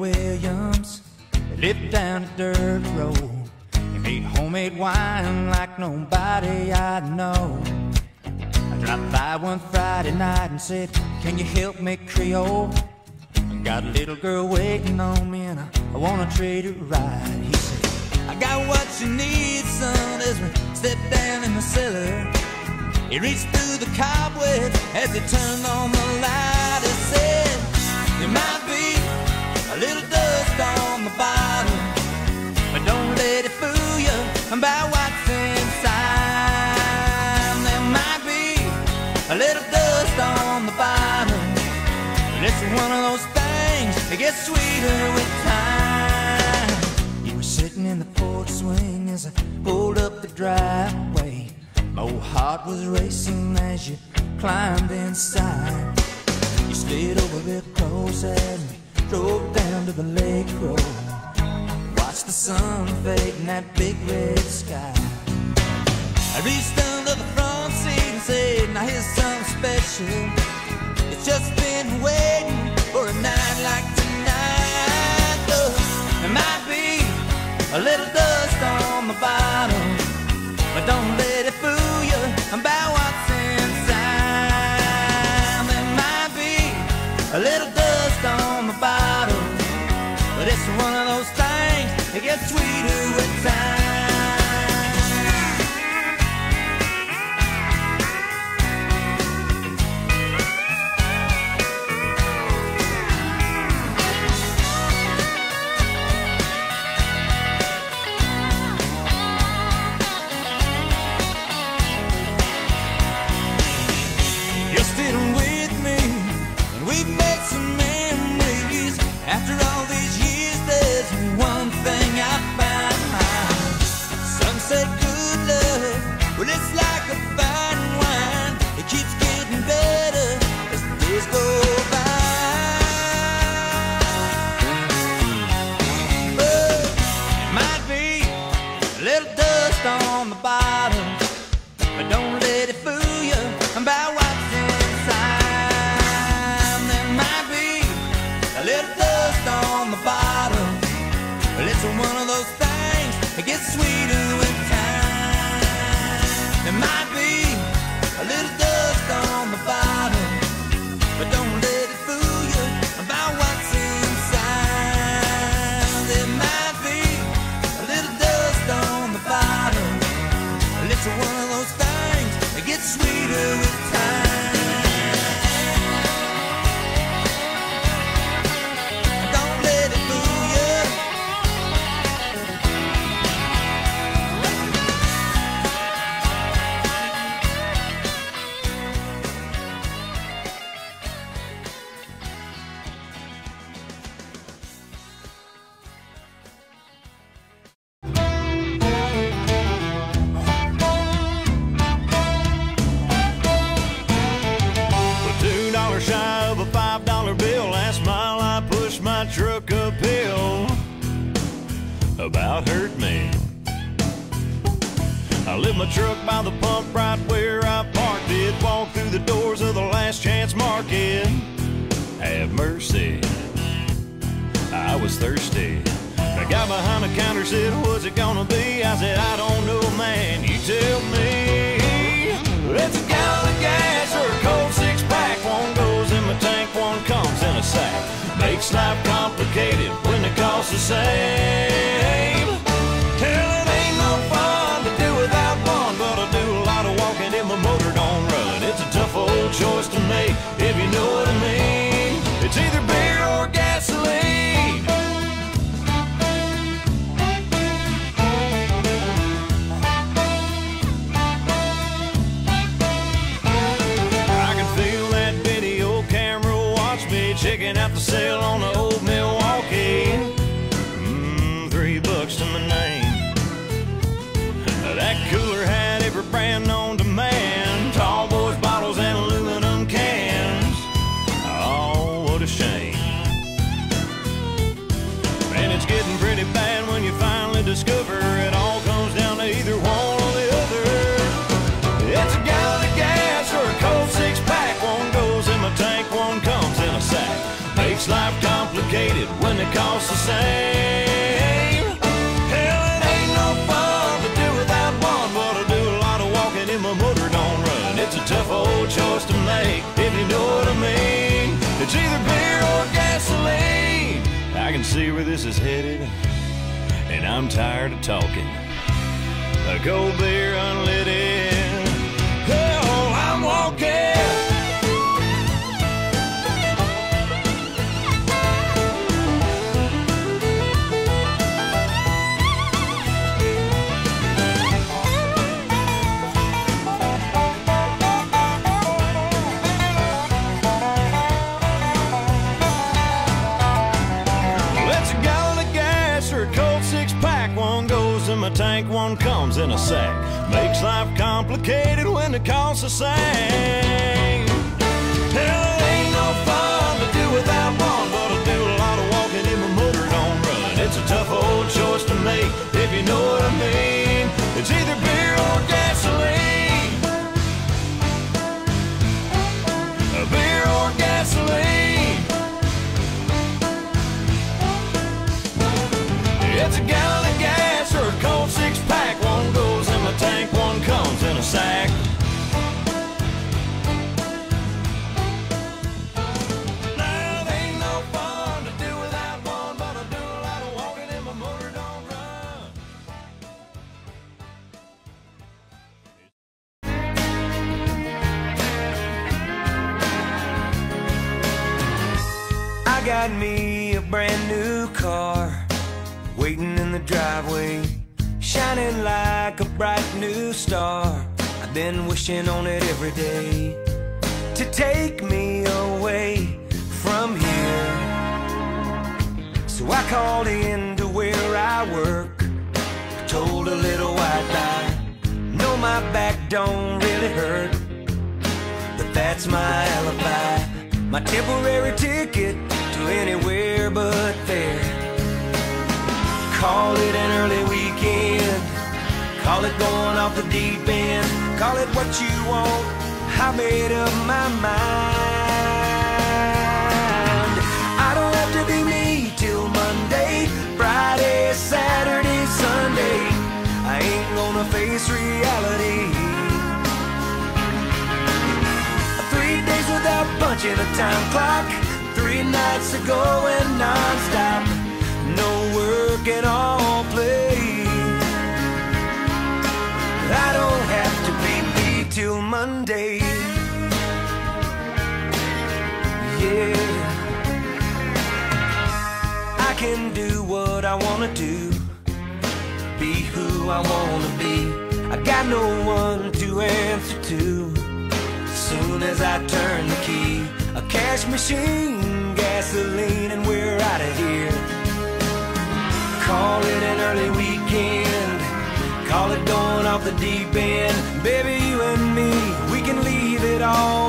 Williams. They lived down a dirt road. He made homemade wine like nobody I know. I dropped by one Friday night and said, "Can you help me, Creole? I got a little girl waiting on me and I wanna trade her ride." He said, "I got what you need, son," as we stepped down in the cellar. He reached through the cobwebs as he turned on the light. He said, "There might be a little dust on the bottom, but don't let it fool you about what's inside. There might be a little dust on the bottom, but it's one of those things that gets sweeter with time." You were sitting in the porch swing as I pulled up the driveway. My old heart was racing as you climbed inside. You slid over real close as we drove down to the lake road. Watched the sun fade in that big red sky. I reached under the front seat and said, "Now here's something special. It's just been waiting for a night like tonight. There might be a little dust on the bottom, but don't let it fool you about what's inside. There might be a little dust on the bottom, but it's one of those things that gets sweeter with time." After all these years, there's one thing I found. Some said good love, well, it's like a fine wine. It keeps getting better as the days go by. But it might be a little dust on the bottom, but don't let it fool you about what's inside. There might be a little dust on the bottom, but it's one of those things that gets sweeter with time. There might be a little dust on the bottom, but don't let it fool you about what's inside. There might be a little dust on the bottom, but it's one of those things that gets sweeter with time. Shy of a $5 bill, last mile I pushed my truck uphill. About hurt me. I left my truck by the pump right where I parked it. Walked through the doors of the Last Chance Market. Have mercy, I was thirsty. The guy behind the counter said, "What's it gonna be?" I said, "I don't know, man, you tell me." It's a gallon of gas or a cold six-pack. One goes in my tank, one comes in a sack. Makes life complicated when the cost the same. Hell, it ain't no fun to do without one, but I do a lot of walking if my motor don't run. It's a tough old choice to make, if you know what I mean. It's either beer or gasoline. Checking out the sale on the old Milwaukee. $3 to my name. That cooler had every brand known to man. Tall boys bottles and aluminum cans. Oh, what a shame. Man, it's getting pretty bad when you finally discover it all comes down to either one or the other. It's a gallon of gas or a cold six-pack. One goes in my tank, one comes in a sack. Makes life complicated when it costs the same. Hell, it ain't no fun to do without one, but I do a lot of walking and my motor don't run. It's a tough old choice to make, if you know what I mean. It's either beer or gasoline. I can see where this is headed, and I'm tired of talking. A cold beer unleaded, hell, I'm walking. My tank, one comes in a sack. Makes life complicated when it costs the same. Hell, it ain't no fun to do without one, but I do a lot of walking and my motor don't run. It's a tough old choice to make, if you know what I mean. It's either beer or gasoline. A beer or gasoline. It's a gallon of gas or a cold six-pack. One goes in my tank, one comes in a sack. Now, there ain't no fun to do without one, but I do a lot of walking and my motor don't run. I got me a brand new car, waiting in the driveway, shining like a bright new star. I've been wishing on it every day to take me away from here. So I called in to where I work, told a little white lie. No, my back don't really hurt, but that's my alibi, my temporary ticket to anywhere but there. Call it an early weekend, call it going off the deep end, call it what you want, I made up my mind. I don't have to be me till Monday, Friday, Saturday, Sunday. I ain't gonna face reality. 3 days without punching a time clock, 3 nights of going non-stop. No work and all play. I don't have to be me till Monday. Yeah, I can do what I wanna do, be who I wanna be. I got no one to answer to. As soon as I turn the key, a cash machine, gasoline, and we're out of here. Call it an early weekend, call it going off the deep end. Baby, you and me, we can leave it all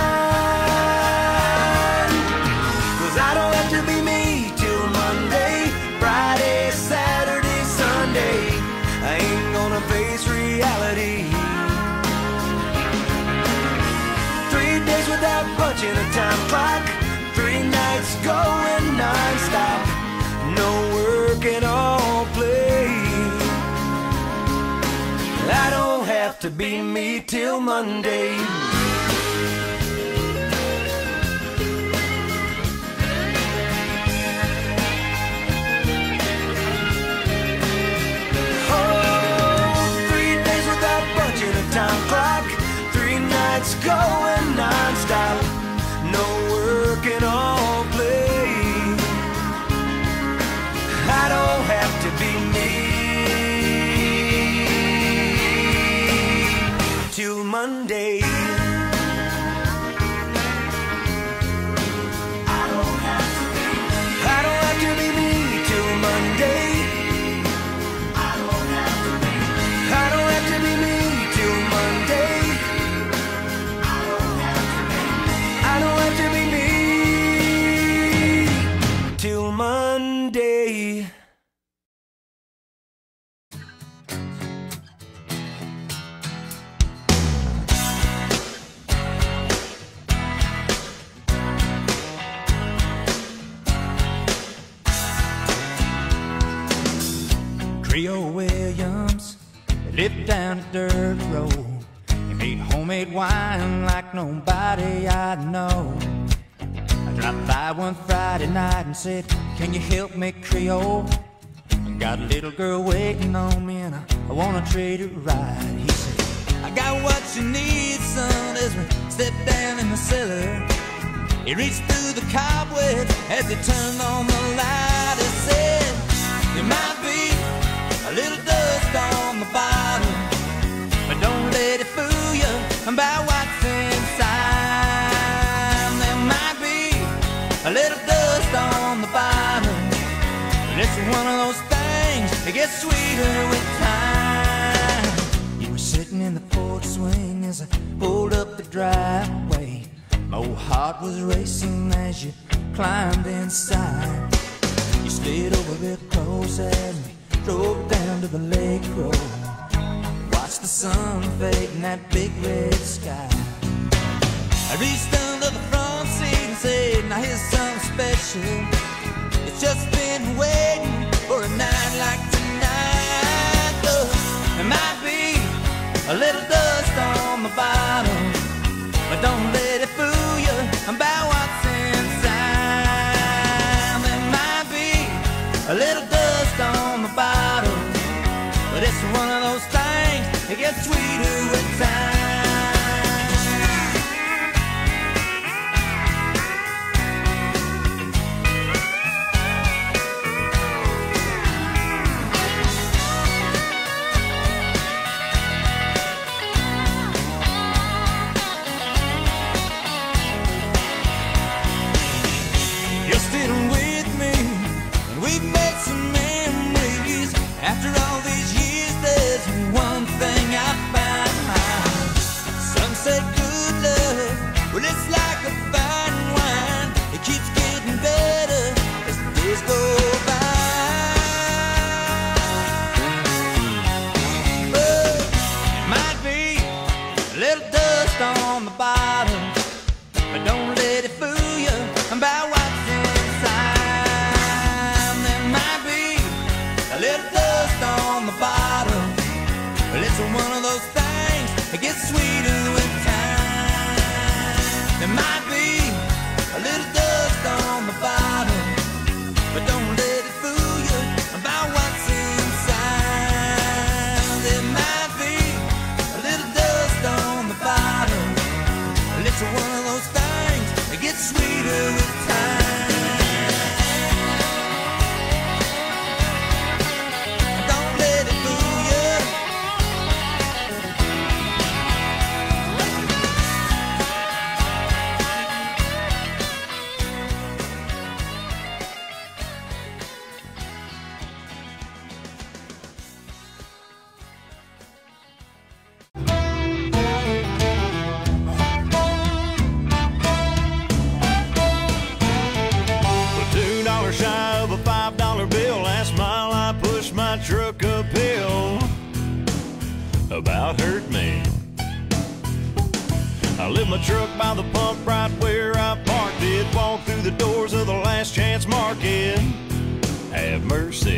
behind. 'Cause I don't have to be me till Monday, Friday, Saturday, Sunday. I ain't gonna face reality. 3 days without punching a time clock, 3 nights going non-stop. No work and all play. I don't have to be me till Monday. Oh, 3 days without punching a time clock, 3 nights going non-stop. No work and all play. I don't have to be me till Monday. I don't have to be me till Monday. I don't have to be me till Monday. I don't have to be me till Monday. Creole Williams lived down a dirt road. He made homemade wine like nobody I know. I dropped by one Friday night and said, "Can you help me, Creole? I got a little girl waiting on me and I wanna treat her right." He said, "I got what you need, son," as we stepped down in the cellar. He reached through the cobwebs as he turned on the light. He said, "There might be a little dust on the bottom, but don't let it fool you about what's inside. There might be a little dust on the bottom, but it's one of those things that gets sweeter with time." You were sitting in the porch swing as I pulled up the driveway. My old heart was racing as you climbed inside. You slid over real close and we drove down to the lake road. Watched the sun fade in that big red sky. I reached under the front seat and said, "Now here's something special. It's just been waiting for a night like tonight." There might be a little dust on the bottom, but don't let it fool you about what's inside. There might be a little dust on the bottom, but it's one of those things that gets sweeter with time. You're still with me, and we've made some memories. After all these years, there's one thing I found. Some say good love, well, it's like a fine wine. It keeps getting better as the days go by. But it might be a little dust on the bottom, but don't let it fool you about what's inside. There might be a little dust on the bottom, but it's one of those things that gets sweeter with time. There might be a little dust on the bottom, but don't let it fool you about what's inside. There might be a little dust on the bottom, but it's one of those things that gets sweeter with time. Truck uphill about hurt me. I lift my truck by the pump right where I parked it. Walk through the doors of the Last Chance Market. Have mercy,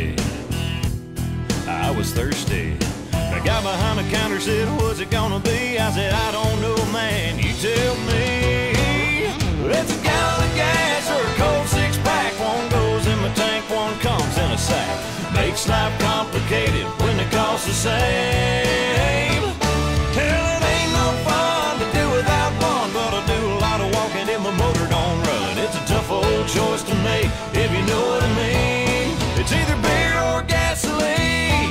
I was thirsty. The guy behind the counter said, "What's it gonna be?" I said, "I don't know, man, you tell me." It's a gallon of gas or a cold six-pack. One goes in my tank, one comes in a sack. Makes life complicated when the cost the same. Hell, it ain't no fun to do without one, but I do a lot of walking if my motor don't run. It's a tough old choice to make, if you know what I mean. It's either beer or gasoline.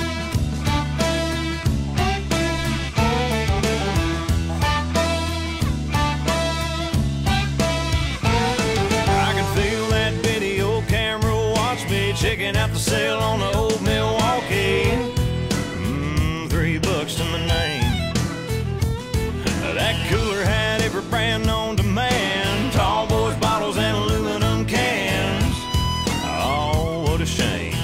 I can feel that video camera watch me checking out the sale on the old Milwaukee. $3 to my name. That cooler had every brand known to man. Tall boys bottles and aluminum cans. Oh, what a shame.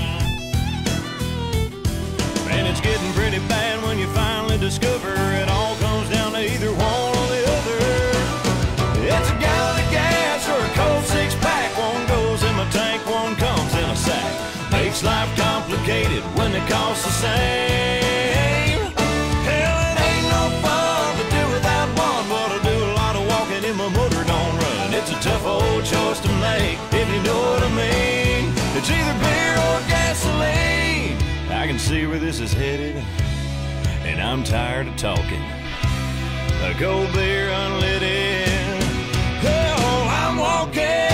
And it's getting pretty bad when you finally discover it all comes down to either one or the other. It's a gallon of gas or a cold six-pack. One goes in my tank, one comes in a sack. Makes life complicated complicated when they cost the same. Hell, it ain't no fun to do without one, but I do a lot of walking and my motor don't run. It's a tough old choice to make, if you know what I mean. It's either beer or gasoline. I can see where this is headed, and I'm tired of talking. A cold beer unleaded, hell, I'm walking.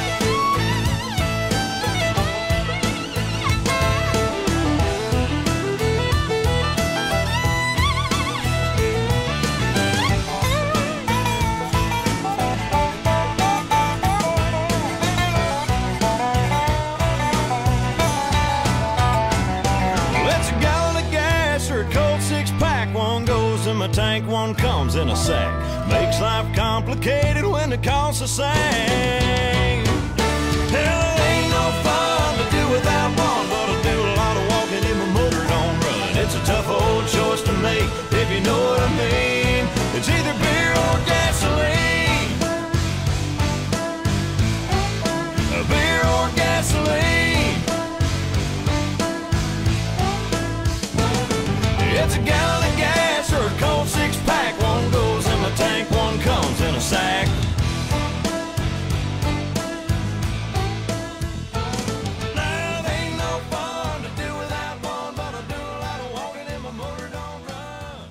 My tank, one comes in a sack. Makes life complicated when it costs the same. Hell, it ain't no fun to do without one, but I do a lot of walking and my motor don't run. It's a tough old choice to make, if you know what I mean. It's either beer or gasoline. A beer or gasoline. It's a gallon of gas or a cold six-pack. One goes in my tank, one comes in a sack. Now, there ain't no fun to do without one, but I do a lot of walking and my motor don't run.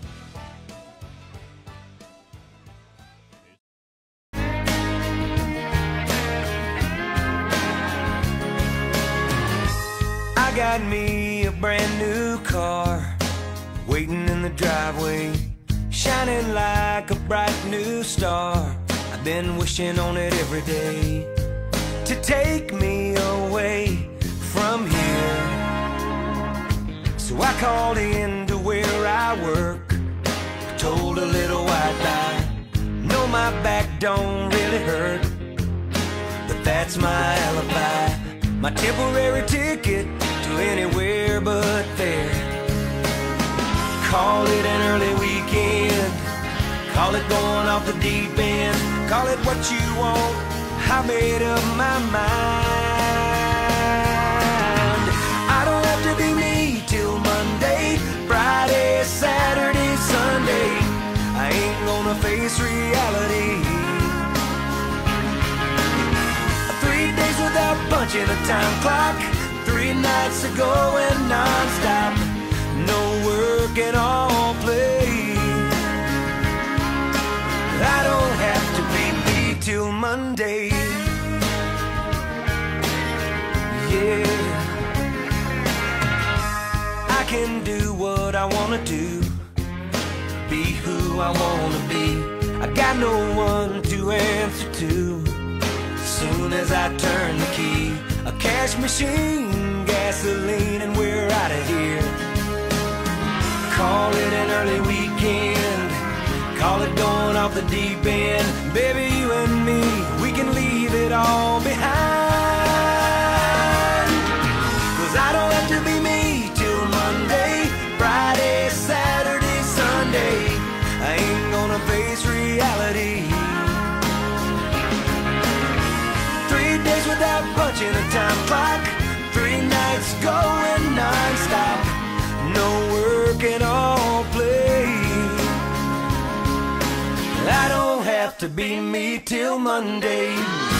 I got me a brand new car, waiting in the driveway, shining like a bright new star. I've been wishing on it every day to take me away from here. So I called in to where I work, told a little white lie. No, my back don't really hurt, but that's my alibi, my temporary ticket to anywhere but there. Call it an early weekend, call it going off the deep end, call it what you want, I made up my mind. I don't have to be me till Monday, Friday, Saturday, Sunday. I ain't gonna face reality. 3 days without punching a time clock, 3 nights of going non-stop. No work and all play. I don't have to be me till Monday. Yeah, I can do what I wanna do, be who I wanna be. I got no one to answer to. Soon as I turn the key, a cash machine, gasoline, and we're out of here. Call it an early weekend, call it going off the deep end. Baby, you and me, we can leave it all behind. 'Cause I don't have to be me till Monday, Friday, Saturday, Sunday. I ain't gonna face reality. 3 days without punching a time clock, 3 nights going non-stop. No work and all play. I don't have to be me till Monday.